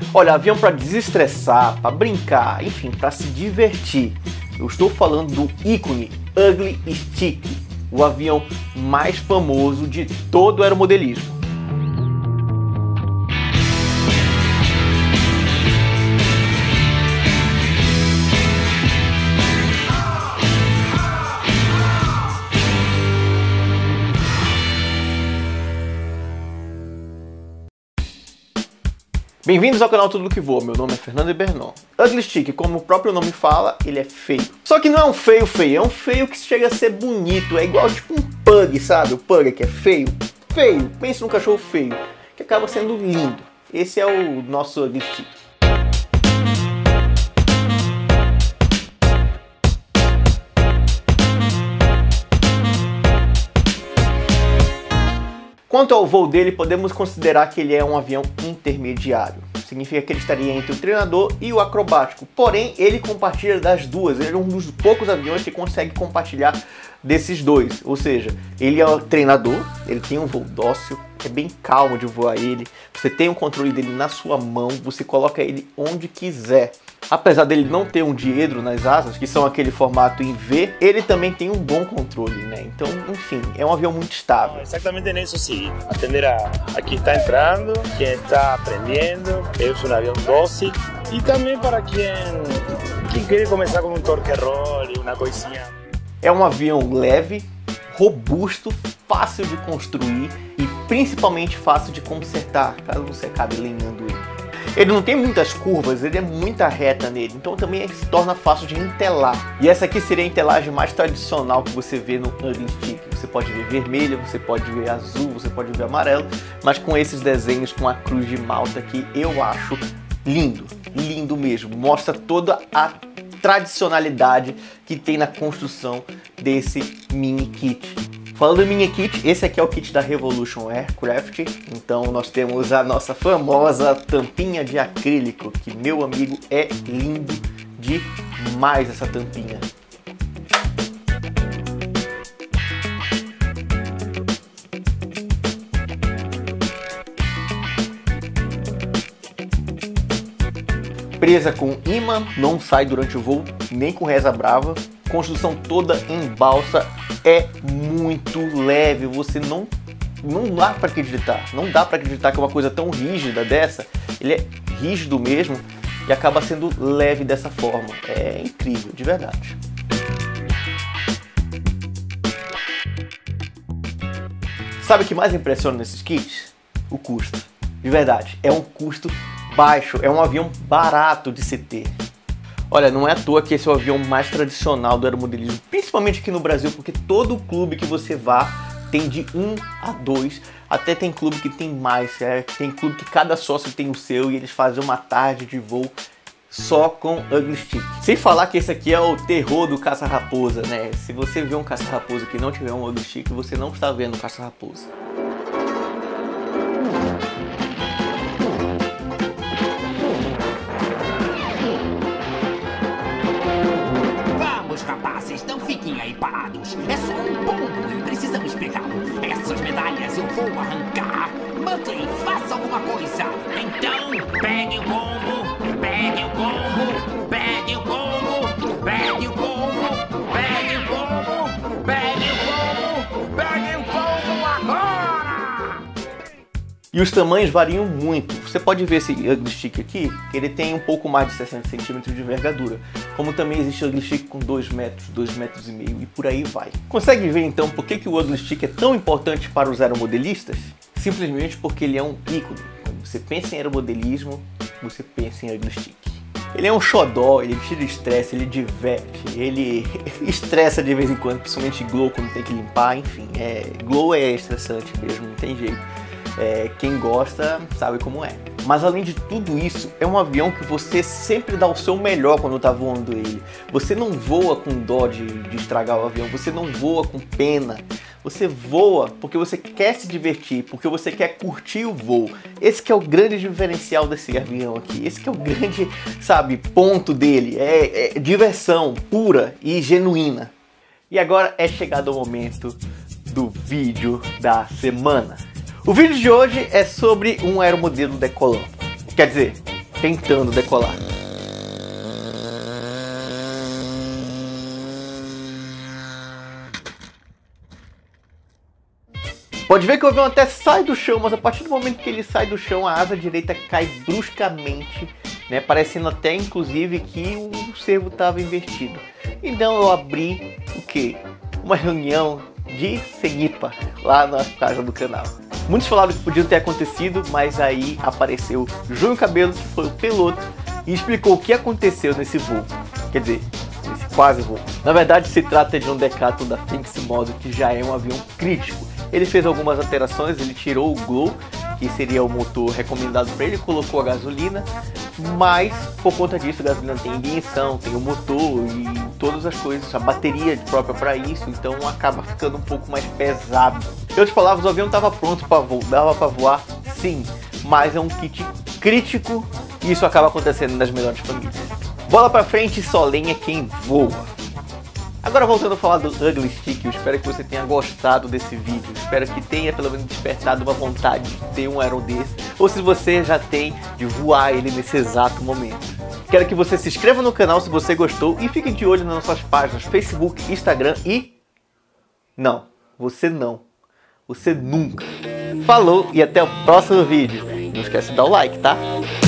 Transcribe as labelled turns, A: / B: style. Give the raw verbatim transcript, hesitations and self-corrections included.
A: Olha, avião para desestressar, para brincar, enfim, para se divertir. Eu estou falando do ícone Ugly Stick, o avião mais famoso de todo o aeromodelismo. Bem-vindos ao canal Tudo Que Voa, meu nome é Fernando Ebernon. Ugly Stick, como o próprio nome fala, ele é feio. Só que não é um feio feio, é um feio que chega a ser bonito, é igual tipo um pug, sabe? O pug que é feio, feio, pense num cachorro feio, que acaba sendo lindo. Esse é o nosso Ugly Stick. Quanto ao voo dele, podemos considerar que ele é um avião intermediário. Significa que ele estaria entre o treinador e o acrobático. Porém, ele compartilha das duas. Ele é um dos poucos aviões que consegue compartilhar desses dois. Ou seja, ele é o treinador, ele tem um voo dócil, é bem calmo de voar ele. Você tem o controle dele na sua mão, você coloca ele onde quiser. Apesar dele não ter um diedro nas asas, que são aquele formato em V, ele também tem um bom controle, né? Então, enfim, é um avião muito estável.
B: Exatamente nisso, sim. Atender a, a quem está entrando, quem está aprendendo. É um avião doce. E também para quem, quem quer começar com um torque roll e uma coisinha.
A: É um avião leve, robusto, fácil de construir e principalmente fácil de consertar, caso você acabe lenhando ele. Ele não tem muitas curvas, ele é muita reta nele, então também se torna fácil de entelar. E essa aqui seria a entelagem mais tradicional que você vê no Ugly Stick. Você pode ver vermelho, você pode ver azul, você pode ver amarelo, mas com esses desenhos com a cruz de malta que eu acho lindo, lindo mesmo. Mostra toda a tradicionalidade que tem na construção desse mini kit. Falando em mini kit, esse aqui é o kit da Revolution Aircraft, então nós temos a nossa famosa tampinha de acrílico, que meu amigo é lindo demais essa tampinha. Presa com imã, não sai durante o voo, nem com reza brava. Construção toda em balsa, é muito leve, você não, não dá para acreditar, não dá para acreditar que uma coisa tão rígida dessa, ele é rígido mesmo e acaba sendo leve dessa forma, é incrível, de verdade. Sabe o que mais impressiona nesses kits? O custo, de verdade, é um custo baixo, é um avião barato de se ter. Olha, não é à toa que esse é o avião mais tradicional do aeromodelismo, principalmente aqui no Brasil, porque todo clube que você vá tem de um a dois, até tem clube que tem mais, é, tem clube que cada sócio tem o seu e eles fazem uma tarde de voo só com Ugly Stick. Sem falar que esse aqui é o terror do caça-raposa, né? Se você vê um caça-raposa que não tiver um Ugly Stick, você não está vendo um caça-raposa.
C: Rapazes, não fiquem aí parados. É só um pombo e precisamos pegá-lo. Essas medalhas eu vou arrancar. Mantém, faça alguma coisa. Então, pegue o pombo, pegue o pombo, pegue o pombo, pegue o pombo, pegue o pombo, pegue o pombo, pegue o pombo agora!
A: E os tamanhos variam muito. Você pode ver esse Ugly Stick aqui, que ele tem um pouco mais de sessenta centímetros de envergadura. Como também existe o Ugly Stick com dois metros, dois metros e meio e por aí vai. Consegue ver então por que, que o Ugly Stick é tão importante para os aeromodelistas? Simplesmente porque ele é um ícone. Quando você pensa em aeromodelismo, você pensa em Ugly Stick. Ele é um xodó, ele tira estresse, ele diverte, ele estressa de vez em quando, principalmente glow quando tem que limpar, enfim. É, glow é estressante mesmo, não tem jeito. É, quem gosta sabe como é. Mas além de tudo isso, é um avião que você sempre dá o seu melhor quando está voando ele. Você não voa com dó de, de estragar o avião, você não voa com pena. Você voa porque você quer se divertir, porque você quer curtir o voo. Esse que é o grande diferencial desse avião aqui. Esse que é o grande, sabe, ponto dele. É, é diversão pura e genuína. E agora é chegado o momento do vídeo da semana. O vídeo de hoje é sobre um aeromodelo decolando. Quer dizer, tentando decolar. Pode ver que o avião até sai do chão, mas a partir do momento que ele sai do chão, a asa direita cai bruscamente, né, parecendo até inclusive que o servo estava invertido. Então eu abri o quê? Uma reunião de Cenipa lá na casa do canal. Muitos falaram que podia ter acontecido, mas aí apareceu Júnior Cabelo, que foi o piloto, e explicou o que aconteceu nesse voo. Quer dizer, nesse quase voo. Na verdade, se trata de um Decathlon da Phoenix Model, que já é um avião crítico. Ele fez algumas alterações, ele tirou o glow, que seria o motor recomendado para ele, colocou a gasolina, mas por conta disso a gasolina tem ignição, tem o motor e todas as coisas, a bateria própria para isso, então acaba ficando um pouco mais pesado. Em outras palavras, o avião estava pronto para voar, dava para voar sim, mas é um kit crítico e isso acaba acontecendo nas melhores famílias. Bola para frente, só lenha quem voa. Agora voltando a falar do Ugly Stick, eu espero que você tenha gostado desse vídeo, espero que tenha pelo menos despertado uma vontade de ter um aero desse, ou se você já tem, de voar ele nesse exato momento. Quero que você se inscreva no canal se você gostou e fique de olho nas nossas páginas Facebook, Instagram e... Não, você não, você nunca. Falou e até o próximo vídeo. Não esquece de dar o like, tá?